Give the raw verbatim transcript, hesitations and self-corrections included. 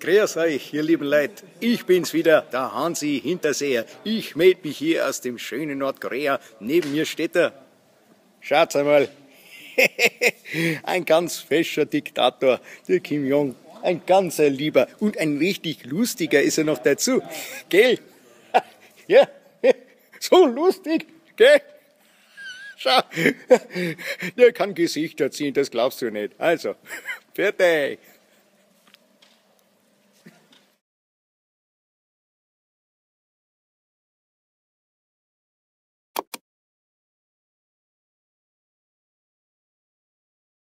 Grüß euch, ihr lieben Leute. Ich bin's wieder, der Hansi Hinterseher. Ich melde mich hier aus dem schönen Nordkorea. Neben mir steht er. Schaut's einmal. Ein ganz fescher Diktator, der Kim Jong. Ein ganzer Lieber und ein richtig lustiger ist er noch dazu. Gell? Ja, so lustig, gell? Schau, der kann Gesichter ziehen, das glaubst du nicht. Also, fertig.